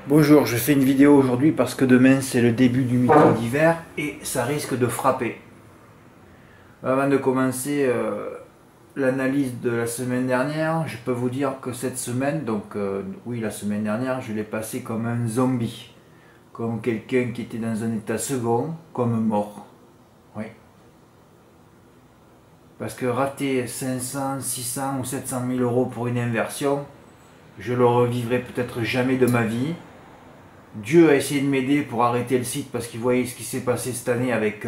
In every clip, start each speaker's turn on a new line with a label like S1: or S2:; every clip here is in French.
S1: Bonjour, je fais une vidéo aujourd'hui parce que demain c'est le début du meeting d'hiver et ça risque de frapper. Avant de commencer l'analyse de la semaine dernière, je peux vous dire que cette semaine, oui la semaine dernière, je l'ai passé comme un zombie. Comme quelqu'un qui était dans un état second, comme mort. Oui. Parce que rater 500, 600 ou 700 000 euros pour une inversion, je le revivrai peut-être jamais de ma vie. Dieu a essayé de m'aider pour arrêter le site parce qu'il voyait ce qui s'est passé cette année avec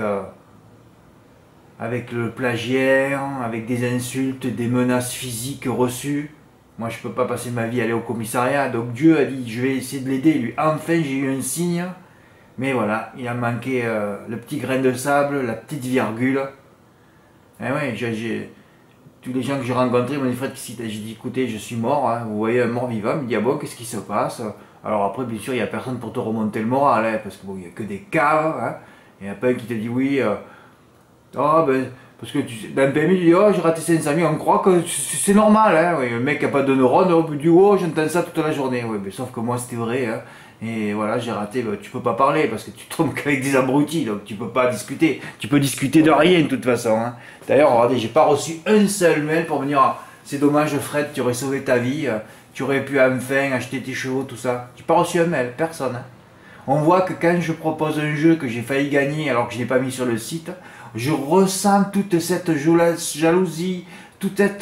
S1: le plagiaire, avec des insultes, des menaces physiques reçues. Moi je peux pas passer ma vie à aller au commissariat, donc Dieu a dit je vais essayer de l'aider lui. Enfin j'ai eu un signe, mais voilà, il a manqué le petit grain de sable, la petite virgule. Et ouais, tous les gens que j'ai rencontrés m'ont dit Fred, j'ai dit écoutez je suis mort, hein, vous voyez un mort vivant, il me dit ah bon qu'est-ce qui se passe? Alors après, bien sûr, il n'y a personne pour te remonter le moral, hein, parce qu'il n'y a que des caves. Hein. Il n'y a pas un qui te dit oui, oh, ben, parce que dans le PMI, tu dis oh, j'ai raté 500 000, on croit que c'est normal. Hein, oui, le mec qui n'a pas de neurones, on dit oh, j'entends ça toute la journée. Oui, mais sauf que moi, c'était vrai. Hein, et voilà, j'ai raté, ben, tu peux pas parler, parce que tu tombes qu'avec des abrutis, donc tu peux pas discuter. Tu peux discuter de rien, de toute façon. Hein. D'ailleurs, regardez, j'ai pas reçu un seul mail pour me dire ah, c'est dommage, Fred, tu aurais sauvé ta vie. Tu aurais pu enfin acheter tes chevaux, tout ça. J'ai pas reçu un mail, personne. Hein. On voit que quand je propose un jeu que j'ai failli gagner alors que je ne l'ai pas mis sur le site, je ressens toute cette jalousie, toute cette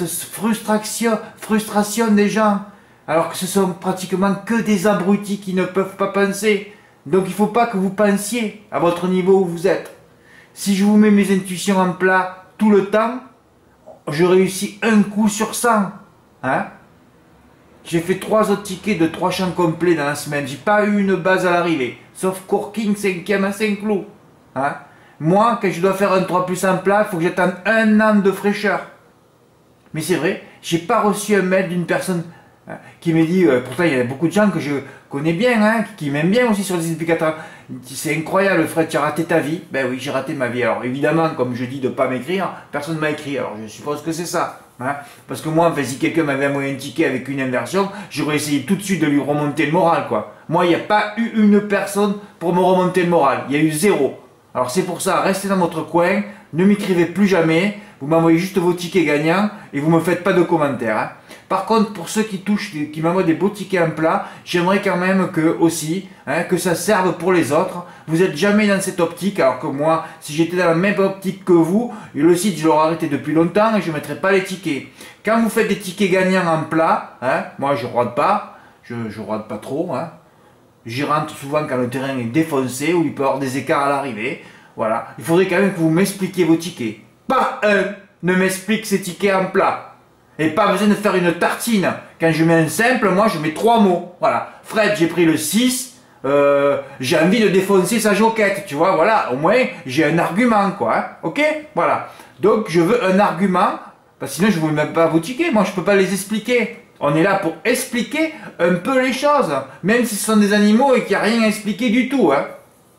S1: frustration des gens. Alors que ce sont pratiquement que des abrutis qui ne peuvent pas penser. Donc il ne faut pas que vous pensiez à votre niveau où vous êtes. Si je vous mets mes intuitions en plat tout le temps, je réussis un coup sur 100. Hein? J'ai fait 3 autres tickets de 3 champs complets dans la semaine. J'ai pas eu une base à l'arrivée. Sauf Corking 5e à 5 clous. Hein? Moi, quand je dois faire un 3+ en plat, il faut que j'attende un an de fraîcheur. Mais c'est vrai, j'ai pas reçu un mail d'une personne qui me dit, pourtant il y a beaucoup de gens que je connais bien, hein, qui m'aiment bien aussi sur les indicateurs. C'est incroyable Fred, tu as raté ta vie. Ben oui, j'ai raté ma vie. Alors évidemment, comme je dis de ne pas m'écrire, personne ne m'a écrit. Alors je suppose que c'est ça. Hein, parce que moi, si quelqu'un m'avait envoyé un ticket avec une inversion, j'aurais essayé tout de suite de lui remonter le moral, quoi. Moi, il n'y a pas eu une personne pour me remonter le moral. Il y a eu 0. Alors c'est pour ça, restez dans votre coin, ne m'écrivez plus jamais. Vous m'envoyez juste vos tickets gagnants et vous ne me faites pas de commentaires. Hein. Par contre, pour ceux qui m'envoient des beaux tickets en plat, j'aimerais quand même que aussi, hein, que ça serve pour les autres. Vous n'êtes jamais dans cette optique, alors que moi, si j'étais dans la même optique que vous, le site, je l'aurais arrêté depuis longtemps et je ne mettrais pas les tickets. Quand vous faites des tickets gagnants en plat, hein, moi je ne rôde pas, je rôde pas trop. Hein. J'y rentre souvent quand le terrain est défoncé ou il peut y avoir des écarts à l'arrivée. Voilà. Il faudrait quand même que vous m'expliquiez vos tickets. Pas un ne m'explique ses tickets en plat. Et pas besoin de faire une tartine. Quand je mets un simple, moi je mets 3 mots. Voilà. Fred, j'ai pris le 6. J'ai envie de défoncer sa joquette. Tu vois, voilà. Au moins, j'ai un argument, quoi. Hein, ok. Voilà. Donc, je veux un argument. Parce que sinon, je ne vous mets même pas vos tickets. Moi, je ne peux pas les expliquer. On est là pour expliquer un peu les choses. Même si ce sont des animaux et qu'il n'y a rien à expliquer du tout. Hein.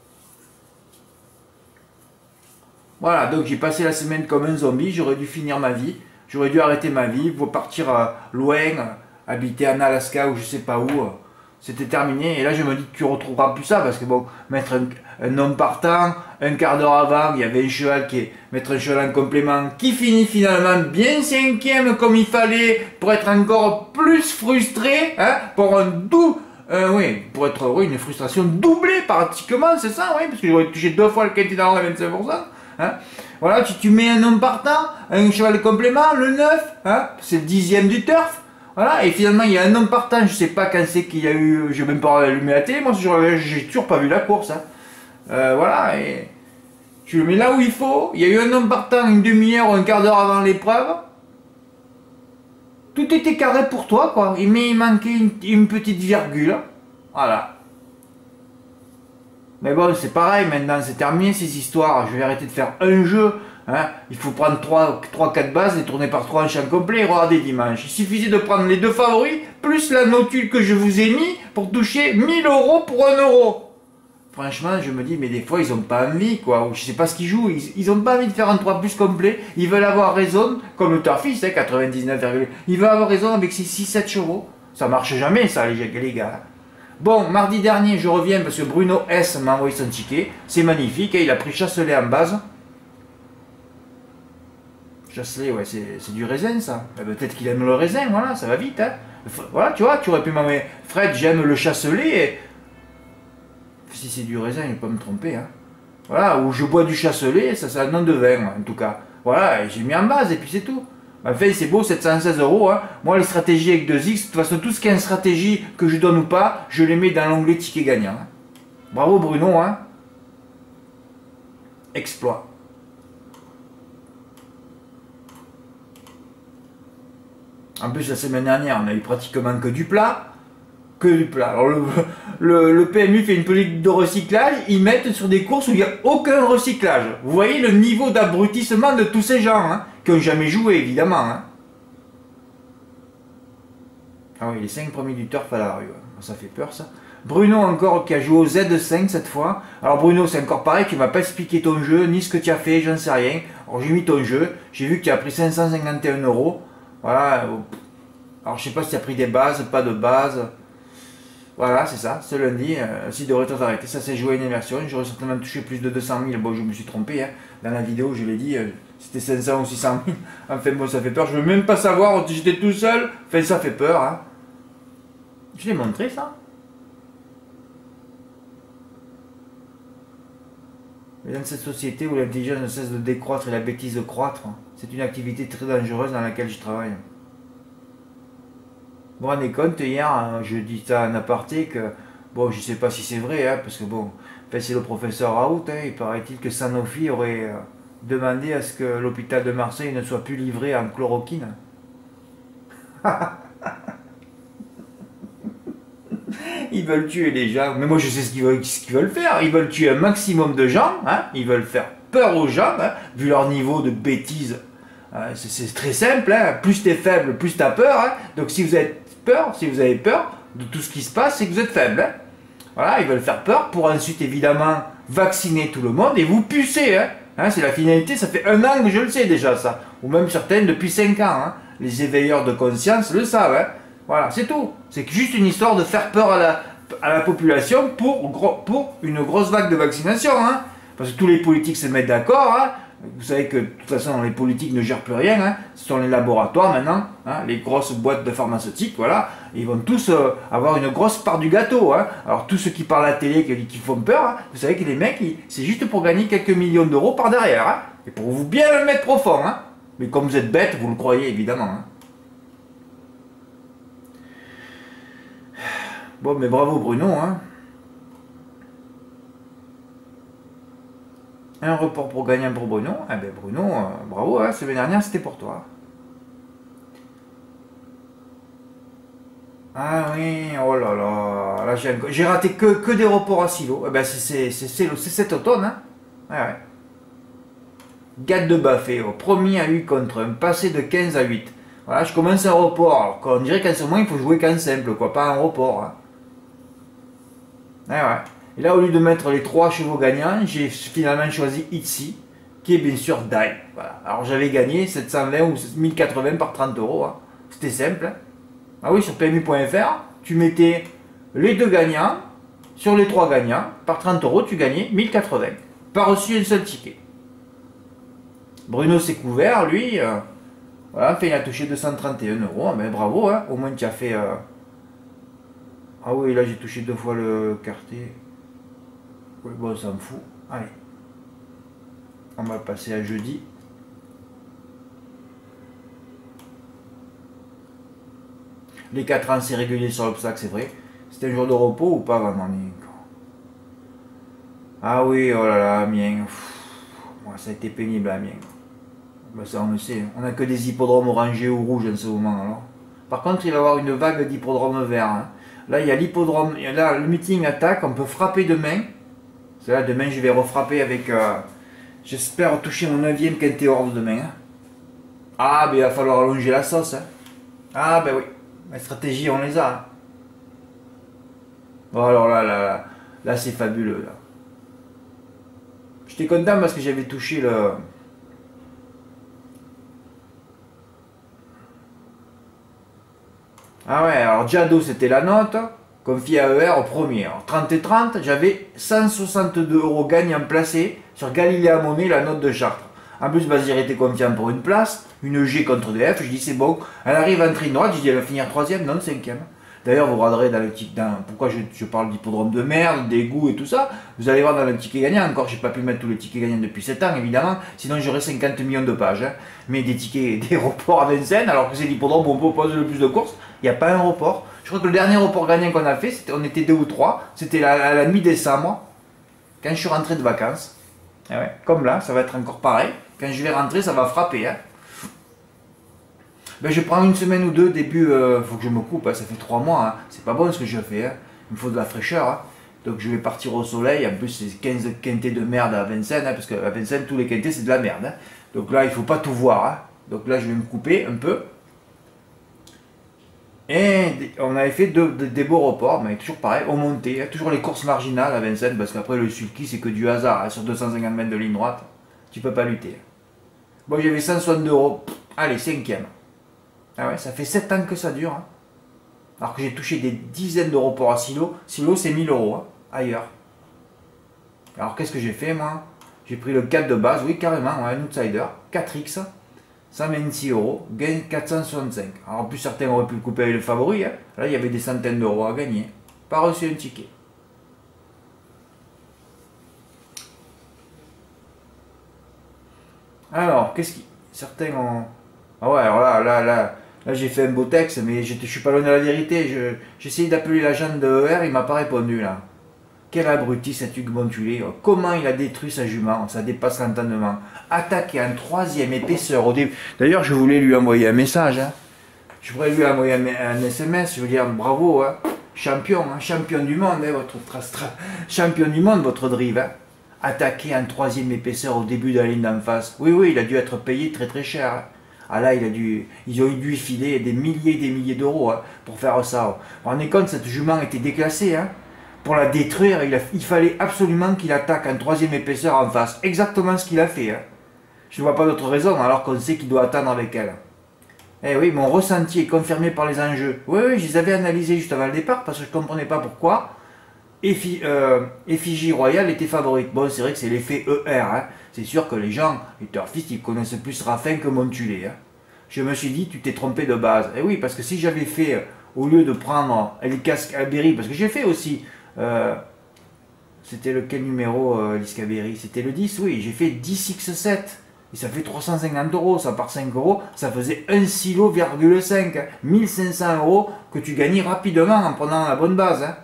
S1: Voilà, donc j'ai passé la semaine comme un zombie, j'aurais dû finir ma vie, j'aurais dû arrêter ma vie, pour partir loin, habiter en Alaska ou je sais pas où, c'était terminé. Et là je me dis que tu retrouveras plus ça, parce que bon, mettre un homme partant, un quart d'heure avant, il y avait un cheval mettre un cheval en complément, qui finit finalement bien 5e comme il fallait, pour être encore plus frustré, hein, pour un doux... oui, pour être heureux, une frustration doublée pratiquement, c'est ça, oui, parce que j'aurais touché 2 fois le quintet d'argent à 25%. Hein, voilà, tu mets un homme partant, un cheval de complément, le 9, hein, c'est le 10e du turf. Voilà, et finalement il y a un homme partant, je sais pas quand c'est qu'il y a eu, j'ai même pas allumé la télé, moi j'ai toujours pas vu la course. Hein. Voilà, et tu le mets là où il faut, il y a eu un homme partant une demi-heure ou un quart d'heure avant l'épreuve. Tout était carré pour toi, quoi, mais il manquait une petite virgule. Voilà. Mais bon, c'est pareil, maintenant c'est terminé ces histoires, je vais arrêter de faire un jeu, hein. Il faut prendre 3-4 bases et tourner par 3 en champ complet et regardez dimanche. Il suffisait de prendre les 2 favoris, plus la notule que je vous ai mis pour toucher 1000 € pour 1 €. Franchement, je me dis, mais des fois ils ont pas envie, quoi, ou je sais pas ce qu'ils jouent, ils ont pas envie de faire un 3+ complet, ils veulent avoir raison, comme le Turfiste, hein, 99, ils veulent avoir raison avec ses 6-7 chevaux. Ça marche jamais ça les gars. Bon, mardi dernier, je reviens parce que Bruno S m'a envoyé son ticket. C'est magnifique, hein, il a pris Chasselet en base. Chasselet, ouais, c'est du raisin, ça. Peut-être qu'il aime le raisin, voilà, ça va vite. Hein. Voilà, tu vois, tu aurais pu m'envoyer Fred, j'aime le Chasselet. Et... si c'est du raisin, il ne peut pas me tromper. Hein. Voilà, ou je bois du Chasselet, ça c'est un nom de vin, en tout cas. Voilà, j'ai mis en base et puis c'est tout. Enfin, c'est beau, 716 euros. Hein. Moi, les stratégies avec 2X, de toute façon, tout ce qui est une stratégie que je donne ou pas, je les mets dans l'onglet ticket gagnant. Hein. Bravo Bruno. Hein. Exploit. En plus, la semaine dernière, on a eu pratiquement que du plat. Que du plat. Alors, le PMU fait une politique de recyclage, ils mettent sur des courses où il n'y a aucun recyclage. Vous voyez le niveau d'abrutissement de tous ces gens, hein, qui n'ont jamais joué, évidemment. Hein. Ah oui, les 5 premiers du turf à la rue. Ça fait peur, ça. Bruno, encore, qui a joué au Z5 cette fois. Alors, Bruno, c'est encore pareil, tu ne m'as pas expliqué ton jeu, ni ce que tu as fait, j'en sais rien. Alors, j'ai mis ton jeu, j'ai vu que tu as pris 551 euros. Voilà. Alors, je sais pas si tu as pris des bases, pas de bases. Voilà, c'est ça, ce lundi, si devrait être arrêté. Ça s'est joué à une immersion, j'aurais certainement touché plus de 200 000. Bon, je me suis trompé, hein. Dans la vidéo, je l'ai dit, c'était 500 ou 600 000. Enfin, bon, ça fait peur, je veux même pas savoir, j'étais tout seul. Enfin, ça fait peur, hein. Je l'ai montré, ça. Mais dans cette société où l'intelligence ne cesse de décroître et la bêtise de croître, c'est une activité très dangereuse dans laquelle je travaille. Vous vous rendez compte, hier, je dis ça en aparté que, bon, je sais pas si c'est vrai, hein, parce que bon, enfin, c'est le professeur Raoult, hein, il paraît-il que Sanofi aurait demandé à ce que l'hôpital de Marseille ne soit plus livré en chloroquine. Ils veulent tuer les gens, mais moi je sais ce qu'ils veulent faire, ils veulent tuer un maximum de gens, hein, ils veulent faire peur aux gens, hein, vu leur niveau de bêtise. C'est très simple, hein, plus t'es faible, plus t'as peur, hein, donc si vous êtes si vous avez peur de tout ce qui se passe, c'est que vous êtes faible. Hein. Voilà, ils veulent faire peur pour ensuite évidemment vacciner tout le monde et vous pucer. Hein. Hein, c'est la finalité, ça fait 1 an que je le sais déjà ça. Ou même certaines depuis 5 ans. Hein. Les éveilleurs de conscience le savent. Hein. Voilà, c'est tout. C'est juste une histoire de faire peur à la population pour une grosse vague de vaccination. Hein. Parce que tous les politiques se mettent d'accord. Hein. Vous savez que de toute façon les politiques ne gèrent plus rien, hein. Ce sont les laboratoires maintenant, hein, les grosses boîtes de pharmaceutiques, voilà, ils vont tous avoir une grosse part du gâteau. Hein. Alors tous ceux qui parlent à la télé, qui font peur, hein, vous savez que les mecs, c'est juste pour gagner quelques millions d'euros par derrière, hein, et pour vous bien le mettre profond. Hein. Mais comme vous êtes bête, vous le croyez évidemment. Hein. Bon, mais bravo Bruno, hein. Un report pour gagnant pour Bruno. Eh ben Bruno, bravo, hein, semaine dernière c'était pour toi. Ah oui, oh là là, là j'ai raté que des reports à silo. Eh ben c'est cet automne, hein. Ouais, ouais. Gade de Baffé, premier à 8 contre 1, passé de 15 à 8. Voilà, je commence un report. Alors qu'on dirait qu'en ce moment il faut jouer qu'en simple, quoi, pas un report. Hein. Ouais, ouais. Et là, au lieu de mettre les 3 chevaux gagnants, j'ai finalement choisi Itzy, qui est bien sûr Die. Voilà. Alors j'avais gagné 720 ou 1080 par 30 euros. Hein. C'était simple. Hein. Ah oui, sur PMU.fr, tu mettais les 2 gagnants, sur les 3 gagnants, par 30 euros, tu gagnais 1080. Pas reçu un seul ticket. Bruno s'est couvert, lui, voilà, enfin, il a touché 231 euros. Mais bravo, hein. Au moins tu as fait... Ah oui, là j'ai touché 2 fois le quartier. Oui, bon, ça me fout. Allez. On va passer à jeudi. Les 4 ans, c'est régulier sur l'obstacle, c'est vrai. C'était un jour de repos ou pas vraiment? Ah oui, oh là là, Amiens. Moi, ça a été pénible à Amiens. Ben, ça, on le sait. On n'a que des hippodromes orangés ou rouges en ce moment. Alors. Par contre, il va y avoir une vague d'hippodromes verts. Hein. Là, il y a l'hippodrome. Là, le meeting attaque. On peut frapper demain. C'est là, demain, je vais refrapper avec... j'espère toucher mon 9e quintet hors demain. Hein. Ah, ben il va falloir allonger la sauce. Hein. Ah, ben oui. Les stratégies, on les a. Hein. Bon, alors là c'est fabuleux. Là. J'étais content parce que j'avais touché le... Ah ouais, alors Jado, c'était la note. confié à ER au premier. Alors, 30 et 30, j'avais 162 € gagnants placés sur Galilea Monnaie, la note de Chartres. En plus, Bazir était confiant pour une place, une G contre DF. Je dis c'est bon, elle arrive en ligne droite. Je dis elle va finir troisième, non cinquième. D'ailleurs, vous regarderez dans le ticket, pourquoi je parle d'hippodrome de merde, d'égout et tout ça. Vous allez voir dans le ticket gagnant, encore, j'ai pas pu mettre tous les tickets gagnants depuis 7 ans, évidemment, sinon j'aurais 50 millions de pages. Hein. Mais des tickets, des reports à Vincennes, alors que c'est l'hippodrome où on propose le plus de courses, il n'y a pas un report. Je crois que le dernier report gagnant qu'on a fait, on était 2 ou 3, c'était à la mi-décembre, quand je suis rentré de vacances. Et ouais, comme là, ça va être encore pareil. Quand je vais rentrer, ça va frapper. Hein. Ben, je prends une semaine ou deux, début, faut que je me coupe, hein, ça fait 3 mois, hein. C'est pas bon ce que je fais, hein. Il me faut de la fraîcheur, hein. Donc je vais partir au soleil, en plus c'est 15 quintés de merde à Vincennes, hein, parce qu'à Vincennes tous les quintés c'est de la merde, hein. Donc là il faut pas tout voir, hein. Donc là je vais me couper un peu. Et on avait fait des beaux reports, mais toujours pareil, on montait, hein, toujours les courses marginales à Vincennes, parce qu'après le sulky c'est que du hasard, hein, sur 250 mètres de ligne droite, tu peux pas lutter. Bon j'avais 162 €, allez cinquième. Ah ouais, ça fait 7 ans que ça dure. Hein. Alors que j'ai touché des dizaines de reports à Silo. Silo, c'est 1000 € hein, ailleurs. Alors qu'est-ce que j'ai fait, moi? J'ai pris le 4 de base, oui, carrément, un outsider. 4X, 126 €, gain 465. Alors en plus, certains auraient pu le couper avec le favori. Hein. Là, il y avait des centaines d'euros à gagner. Pas reçu un ticket. Alors, qu'est-ce qui... Certains ont... Ah ouais, alors là, j'ai fait un beau texte, mais je suis pas loin de la vérité. J'ai essayé d'appeler l'agent de ER, il m'a pas répondu là. Quel abruti cet Hugues Montulé. Comment il a détruit sa jument, ça dépasse l'entendement. Attaqué en troisième épaisseur au début. D'ailleurs, je voulais lui envoyer un message. Hein. Je voudrais lui envoyer un SMS, je veux dire bravo, hein. Champion, hein, champion du monde, hein, champion du monde, votre drive. Hein. Attaqué en troisième épaisseur au début de la ligne d'en face. Oui, il a dû être payé très très cher. Hein. Ah là, ils ont dû filer des milliers d'euros hein, pour faire ça. Vous vous rendez compte, cette jument était déclassée. Hein. Pour la détruire, il fallait absolument qu'il attaque en troisième épaisseur en face. Exactement ce qu'il a fait. Hein. Je ne vois pas d'autre raison alors qu'on sait qu'il doit attendre avec elle. Eh oui, mon ressenti est confirmé par les enjeux. Oui, je les avais analysés juste avant le départ parce que je ne comprenais pas pourquoi Effigie Royale était favorite. Bon, c'est vrai que c'est l'effet ER. Hein. C'est sûr que les gens, les turfistes, ils connaissent plus Raffin que Montulé. Hein. Je me suis dit, tu t'es trompé de base. Et oui, parce que si j'avais fait, au lieu de prendre l'Iscabéry, parce que j'ai fait aussi, c'était lequel numéro l'Iscabéry? C'était le 10, oui, j'ai fait 10x7. Et ça fait 350 €, ça par 5 €, ça faisait 1 kg,5, hein, 1500 € que tu gagnais rapidement en prenant la bonne base. Hein.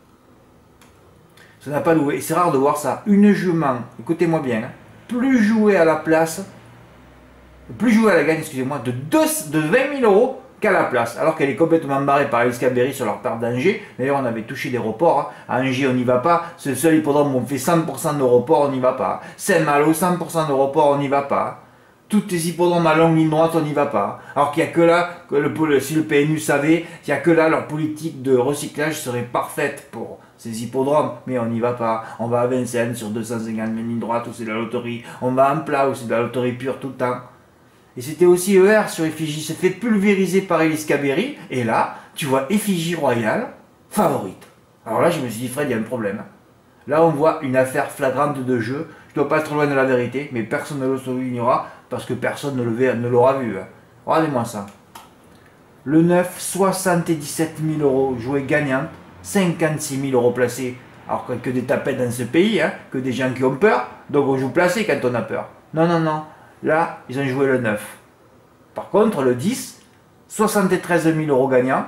S1: Ça n'a pas loué. Et c'est rare de voir ça. Une jument, écoutez-moi bien, hein, plus jouer à la place, plus jouer à la gagne, excusez-moi, de 20 000 € qu'à la place. Alors qu'elle est complètement barrée par l'Iscabéry sur leur part d'Angers. D'ailleurs, on avait touché des reports. Hein. À Angers, on n'y va pas. C'est le seul hippodrome où on fait 100% de reports, on n'y va pas. Saint-Malo, 100% de reports, on n'y va pas. Toutes les hippodromes à longue ligne droite, on n'y va pas. Alors qu'il n'y a que là, si le PNU savait, il n'y a que là, leur politique de recyclage serait parfaite pour ces hippodromes. Mais on n'y va pas. On va à Vincennes sur 250 lignes droite où c'est de la loterie. On va en plat où c'est de la loterie pure tout le temps. Et c'était aussi ER sur Effigie. C'est fait pulvériser par Eliscabéry. Et là, tu vois Effigie Royale, favorite. Alors là, je me suis dit, Fred, il y a un problème. Là, on voit une affaire flagrante de jeu. Je ne dois pas être loin de la vérité, mais personne ne le soulignera parce que personne ne l'aura vu. Hein. Regardez-moi ça. Le 9, 77 000 € joué gagnant, 56 000 € placés. Alors que des tapettes dans ce pays, hein, que des gens qui ont peur. Donc on joue placé quand on a peur. Non. Là, ils ont joué le 9. Par contre, le 10, 73 000 € gagnant.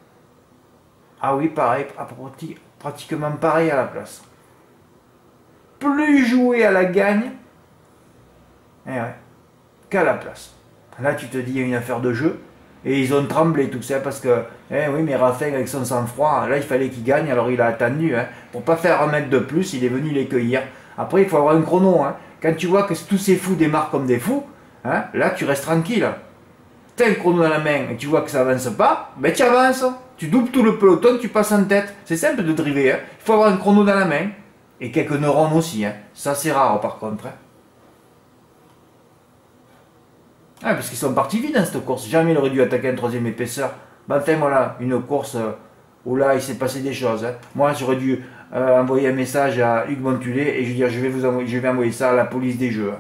S1: Ah oui, pareil, pratiquement pareil à la place. Plus joué à la gagne qu'à la place. Là, tu te dis, il y a une affaire de jeu. Et ils ont tremblé tout ça parce que, oui, mais Raffin, avec son sang-froid, là, il fallait qu'il gagne, alors il a attendu. Hein. Pour pas faire un mètre de plus, il est venu les cueillir. Après, il faut avoir un chrono. Hein. Quand tu vois que tous ces fous démarrent comme des fous, hein, là, tu restes tranquille. Tu as un chrono dans la main et tu vois que ça avance pas, ben tu avances. Tu doubles tout le peloton, tu passes en tête. C'est simple de driver. Hein. Il faut avoir un chrono dans la main. Et quelques neurones aussi. Hein. Ça, c'est rare, par contre. Hein. Ah, parce qu'ils sont partis vides dans cette course. Jamais il aurait dû attaquer en troisième épaisseur. Ben, enfin, voilà, une course Oh là, il s'est passé des choses. Hein. Moi, j'aurais dû envoyer un message à Hugues Montulé et je lui dire, je vais envoyer ça à la police des jeux.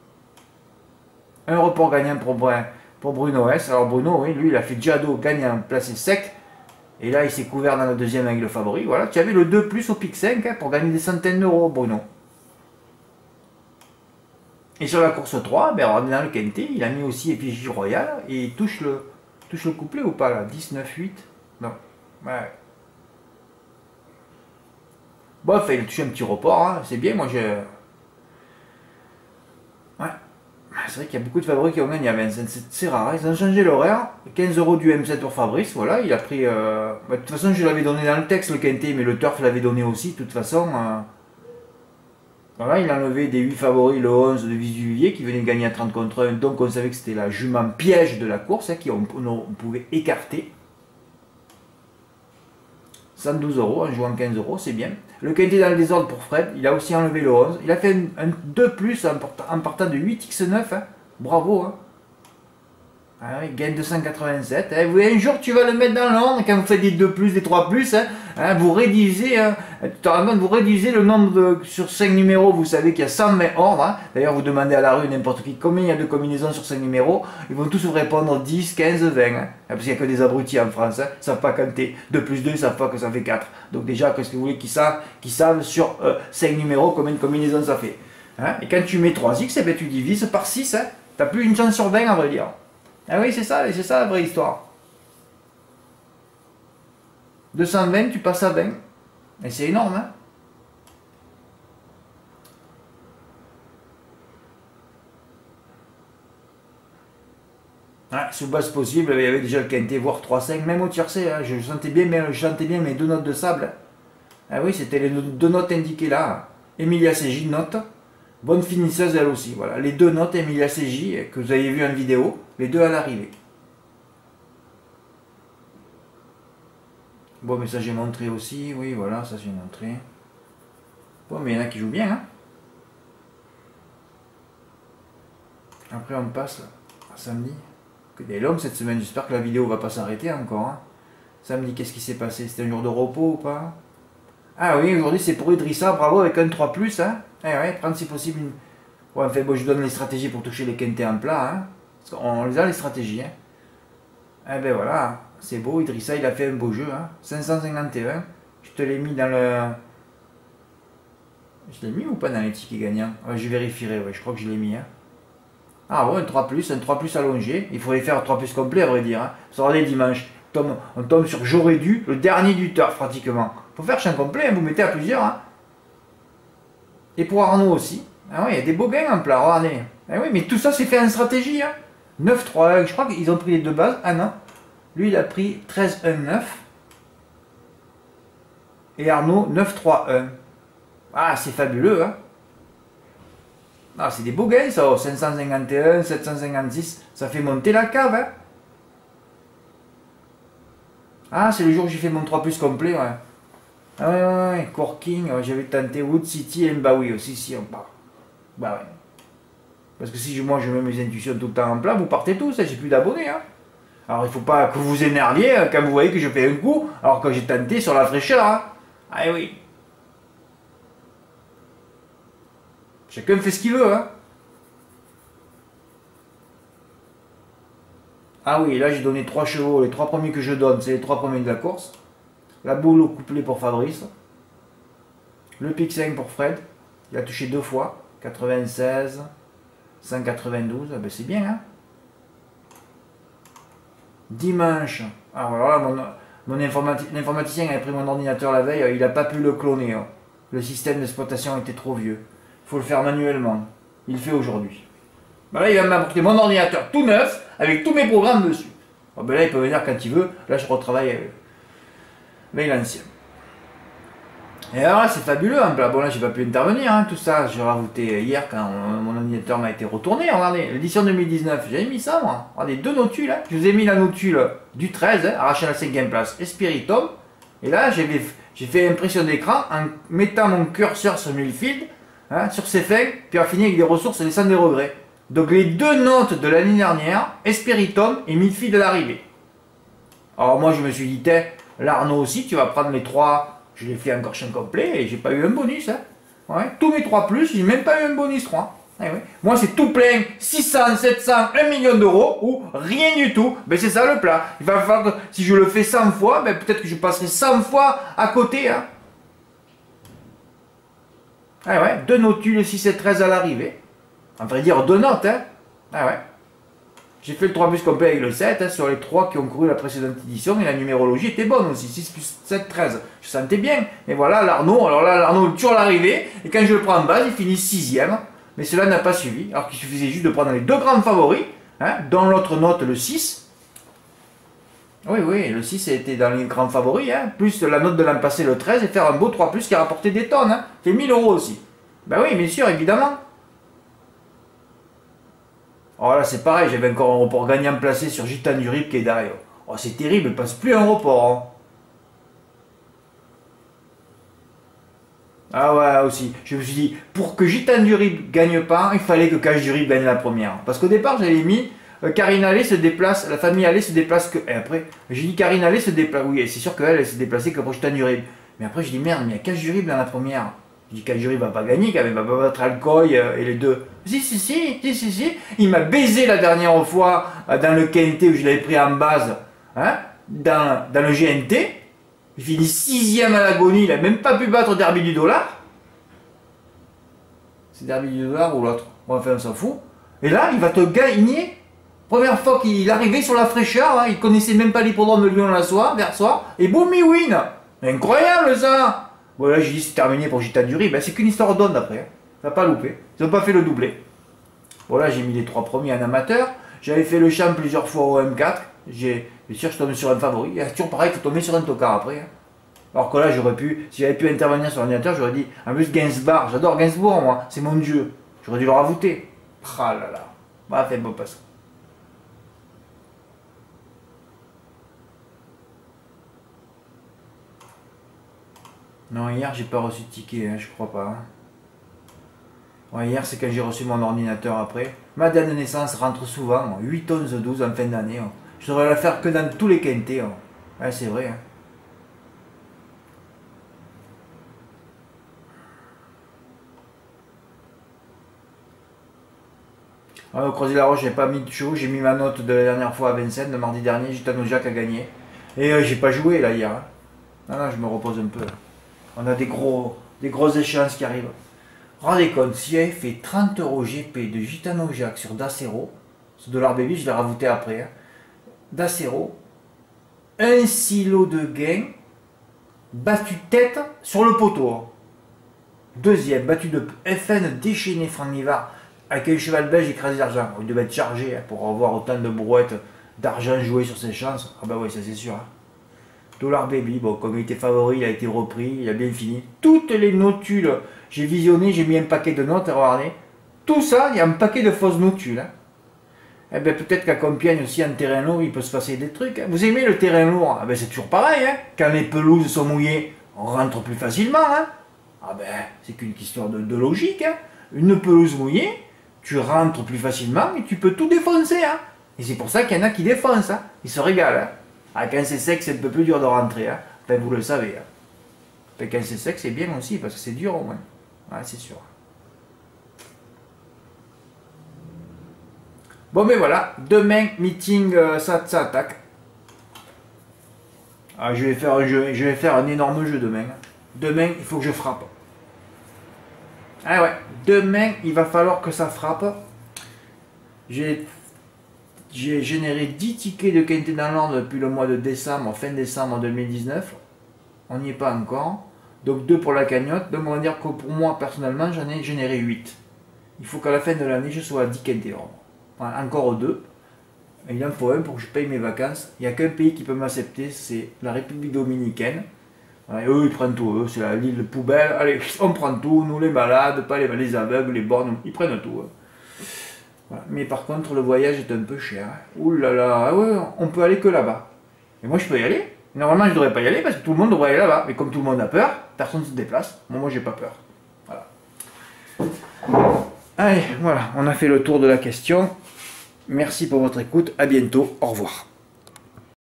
S1: Un report gagnant pour Bruno S. Alors Bruno, oui, lui, il a fait Jado gagnant placé sec. Et là, il s'est couvert dans la deuxième avec le favori. Voilà, tu avais le 2 plus au pic 5 hein, pour gagner des centaines d'euros, Bruno. Et sur la course 3, ben, on est dans le quintet, il a mis aussi Effigie Royale et il touche le couplet ou pas là 10, 9, 8. Non. Ouais. Bon, enfin, il a touché un petit report, hein. C'est bien, moi j'ai. Ouais. C'est vrai qu'il y a beaucoup de favoris qui ont gagné à Vincennes, c'est rare, hein. Ils ont changé l'horaire. 15 € du M7 pour Fabrice, voilà, il a pris. De toute façon, je l'avais donné dans le texte le quintet, mais le turf l'avait donné aussi, de toute façon. Voilà, il a enlevé des 8 favoris, le 11 de Visuvier qui venait de gagner à 30 contre 1, donc on savait que c'était la jument piège de la course, hein, on pouvait écarter. 112 € en jouant 15 €, c'est bien. Le quintet dans le désordre pour Fred, il a aussi enlevé le 11. Il a fait un 2 plus en partant de 8x9, hein. Bravo. Hein. Ah oui, gagne 287. Hein. Vous, un jour, tu vas le mettre dans l'ordre quand vous faites des 2 plus, des 3 plus. Hein, vous réduisez, vous réduisez le nombre sur 5 numéros. Vous savez qu'il y a 120 ordres. Hein. D'ailleurs, vous demandez à la rue n'importe qui combien il y a de combinaisons sur 5 numéros. Ils vont tous vous répondre 10, 15, 20. Hein. Parce qu'il n'y a que des abrutis en France. Hein. Ils ne savent pas compter. 2 plus 2, ils ne savent pas que ça fait 4. Donc déjà, qu'est-ce que vous voulez qu'ils savent sur 5 numéros combien de combinaisons ça fait. Hein. Et quand tu mets 3x, eh bien, tu divises par 6. Hein. Tu n'as plus une chance sur 20 à vrai dire. Ah oui, c'est ça la vraie histoire. 220, tu passes à 20. Et c'est énorme, hein. Ah, sous base possible, il y avait déjà le quintet, voire 3-5, même au tiercé, hein. Je sentais bien mes 2 notes de sable. Ah oui, c'était les 2 notes indiquées là. Emilia CJ, note. Bonne finisseuse elle aussi, voilà. Les 2 notes Emilia CJ que vous avez vu en vidéo, les 2 à l'arrivée. Bon, mais ça j'ai montré aussi, oui, voilà, ça j'ai montré. Bon, mais il y en a qui jouent bien, hein. Après, on passe à samedi. Que des longues cette semaine, j'espère que la vidéo va pas s'arrêter encore. Hein. Samedi, qu'est-ce qui s'est passé? C'était un jour de repos ou pas? Ah oui, aujourd'hui c'est pour Idrissa, bravo, avec un 3 plus, hein. Eh ouais, prendre si possible une. Ouais, enfin, bon, je donne les stratégies pour toucher les quintets en plat, hein. Parce qu'on les a les stratégies, hein. Eh ben voilà, c'est beau, Idrissa, il a fait un beau jeu, hein. 551. Je te l'ai mis dans le. Je l'ai mis ou pas dans les tickets gagnants? Ouais, je vérifierai, ouais, je crois que je l'ai mis, hein. Ah ouais, un 3 plus allongé. Il faudrait faire un 3 plus complet, à vrai dire, hein. Ça sera les dimanches. On tombe sur J'aurais dû, le dernier du turf, pratiquement. Faut faire champ complet, hein, vous mettez à plusieurs, hein. Et pour Arnaud aussi. Ah oui, il y a des beaux gains en plat, regardez. Ah oui, mais tout ça c'est fait en stratégie. Hein. 9-3-1, je crois qu'ils ont pris les 2 bases. Ah non. Lui il a pris 13-1-9. Et Arnaud 9-3-1. Ah, c'est fabuleux. Hein. Ah, c'est des beaux gains ça. 551, 756. Ça fait monter la cave. Hein. Ah, c'est le jour où j'ai fait mon 3 plus complet. Ouais. Ah ouais, Corking, j'avais tenté Wood City et Mbawi aussi, si on part. Bah ouais. Parce que si moi je mets mes intuitions tout le temps en plat, vous partez tous, hein, j'ai plus d'abonnés. Hein. Alors il faut pas que vous vous énerviez quand vous voyez que je fais un coup, alors que j'ai tenté sur la fraîcheur. Hein. Ah oui. Chacun fait ce qu'il veut. Hein. Ah oui, là j'ai donné 3 chevaux, les 3 premiers que je donne, c'est les 3 premiers de la course. La boule au couplet pour Fabrice. Le pic 5 pour Fred. Il a touché 2 fois. 96. 192. Ah ben c'est bien, hein. Dimanche. Alors là, l'informaticien avait pris mon ordinateur la veille. Il n'a pas pu le cloner. Hein. Le système d'exploitation était trop vieux. Il faut le faire manuellement. Il le fait aujourd'hui. Ben là, il va m'apporter mon ordinateur tout neuf avec tous mes programmes dessus. Oh ben là, il peut venir quand il veut. Là, je retravaille avec l'ancien. Et alors là, c'est fabuleux. Hein. Bon, là, j'ai pas pu intervenir. Hein, tout ça, j'ai rajouté hier quand mon ordinateur m'a été retourné. Regardez, l'édition 2019, j'avais mis ça, moi. Regardez, 2 notules. Hein. Je vous ai mis la notule du 13, hein, arraché à la 5e place, Espiritum. Et là, j'ai fait impression d'écran en mettant mon curseur sur Millfield, hein, sur ses fins, puis on a fini avec des ressources et des centres des regrets. Donc, les 2 notes de l'année dernière, Espiritum et Millfield à l'arrivée. Alors, moi, je me suis dit, L'Arnaud aussi, tu vas prendre les 3. Je l'ai fait encore champ complet et j'ai pas eu un bonus. Hein. Ouais. Tous mes 3 plus, j'ai même pas eu un bonus 3. Eh ouais. Moi, c'est tout plein, 600, 700, 1 million d'euros ou rien du tout. Ben, c'est ça le plat. Il va falloir que si je le fais 100 fois, ben, peut-être que je passerai 100 fois à côté. Hein. Ah ouais, 2 notules 6 et 13 à l'arrivée. En vrai dire 2 notes. Hein. Ah ouais. J'ai fait le 3 plus complet avec le 7 hein, sur les 3 qui ont couru la précédente édition et la numérologie était bonne aussi. 6 plus 7, 13. Je sentais bien. Mais voilà, l'Arnaud, alors là, l'Arnaud toujours à l'arrivée. Et quand je le prends en base, il finit 6e. Mais cela n'a pas suivi, alors qu'il suffisait juste de prendre les 2 grands favoris, hein, dont l'autre note le 6. Oui, oui, le 6 était dans les grands favoris, hein, plus la note de l'an passé le 13, et faire un beau 3+, qui a rapporté des tonnes, hein, fait 1000 euros aussi. Ben oui, bien sûr, évidemment. Oh là, c'est pareil, j'avais encore un report gagnant placé sur Gitane du Rip qui est derrière. Oh, c'est terrible, il passe plus un report. Hein. Ah ouais, aussi. Je me suis dit, pour que Gitane du Rip gagne pas, il fallait que Cache du Rip gagne la première. Parce qu'au départ, j'avais mis Karine Allais se déplace, la famille Allais se déplace que. Et après, j'ai dit Karine Allais se déplace. Oui, c'est sûr qu'elle s'est déplacée que pour Gitane du Rip. Mais après, je dis merde, mais il y a Cache du Rip dans la première. Je dis Cache du Rip va pas gagner, quand même, il va pas battre Alcoy et les deux. Si. Il m'a baisé la dernière fois dans le KNT où je l'avais pris en base, hein, dans le GNT. Il finit 6e à l'agonie, il n'a même pas pu battre Derby du dollar. C'est Derby du dollar ou l'autre? Bon, enfin, on s'en fout. Et là, il va te gagner. Première fois qu'il arrivait sur la fraîcheur, hein, il connaissait même pas l'hippodrome de Lyon-la-Soie, vers soi, et boum, il win. Incroyable ça. Bon, là, j'ai dit c'est terminé pour Gitane du Rip. Ben, c'est qu'une histoire d'onde après. Hein. Ça n'a pas loupé. Ils n'ont pas fait le doublé. Bon, là, j'ai mis les 3 premiers en amateur. J'avais fait le champ plusieurs fois au M4. Bien sûr, je tombe sur un favori. Il y a toujours pareil, il faut tomber sur un tocard après. Hein. Alors que là, j'aurais pu, si j'avais pu intervenir sur l'ordinateur, j'aurais dit, en plus Gainsbourg, j'adore Gainsbourg, moi, c'est mon dieu. J'aurais dû le ravouter. Ah là là. Bah, fait beau passe. Non, hier, j'ai pas reçu de ticket, hein, je crois pas. Hein. Ouais, hier, c'est quand j'ai reçu mon ordinateur après. Ma date de naissance rentre souvent, 8, 11, 12 en fin d'année. Hein. Je devrais la faire que dans tous les quintés. Hein. Ouais, c'est vrai. Hein. Au Croisé-la-Roche, j'ai pas mis de show, j'ai mis ma note de la dernière fois à Vincennes, le mardi dernier, Gitano Jacques a gagné. Et j'ai pas joué là hier. Hein. Non, je me repose un peu. Là. On a des grosses échéances qui arrivent. Rendez compte, si j'avais fait 30 euros GP de Gitano Jacques sur Dacero, ce dollar baby, je l'ai ravouté après. Hein. Dacero, un silo de gain, battu tête sur le poteau. Deuxième, battu de FN déchaîné Franck Nivard. Avec un cheval belge écrasé d'argent. Il devait être chargé hein, pour avoir autant de brouettes d'argent joué sur ses chances. Ah bah oui, ça c'est sûr. Hein. Dollar Baby, bon, comme il était favori, il a été repris, il a bien fini. Toutes les notules, j'ai visionné, j'ai mis un paquet de notes, regardez. Tout ça, il y a un paquet de fausses notules. Hein. Eh bien peut-être qu'à Compiègne aussi, en terrain lourd, il peut se passer des trucs. Hein. Vous aimez le terrain lourd? Ah ben c'est toujours pareil. Hein. Quand les pelouses sont mouillées, on rentre plus facilement. Hein. Ah ben c'est qu'une question de logique. Hein. Une pelouse mouillée, tu rentres plus facilement et tu peux tout défoncer. Hein. Et c'est pour ça qu'il y en a qui défoncent. Hein. Ils se régalent. Hein. Ah, quand c'est sec, c'est un peu plus dur de rentrer. Hein. Enfin, vous le savez. Hein. Enfin, quand c'est sec, c'est bien aussi parce que c'est dur au moins. Ouais, c'est sûr. Bon, mais voilà. Demain, meeting, ça attaque. Ah, je vais faire un jeu. Je vais faire un énorme jeu demain. Demain, il faut que je frappe. Ah ouais. Demain, il va falloir que ça frappe. J'ai généré 10 tickets de quintet dans l'ordre depuis le mois de décembre, fin décembre 2019. On n'y est pas encore. Donc 2 pour la cagnotte. Donc on va dire que pour moi, personnellement, j'en ai généré 8. Il faut qu'à la fin de l'année, je sois à 10 quintet. Enfin, encore 2. Et il en faut un pour que je paye mes vacances. Il n'y a qu'un pays qui peut m'accepter, c'est la République Dominicaine. Ouais, eux, ils prennent tout, eux, c'est l'île poubelle. Allez, on prend tout, nous les malades, pas les aveugles, les bornes, ils prennent tout. Hein. Voilà. Mais par contre, le voyage est un peu cher. Ouh là là, ouais, on peut aller que là-bas. Et moi, je peux y aller. Normalement, je ne devrais pas y aller parce que tout le monde devrait aller là-bas. Mais comme tout le monde a peur, personne ne se déplace. Moi, j'ai pas peur. Voilà. Allez, voilà, on a fait le tour de la question. Merci pour votre écoute. À bientôt. Au revoir.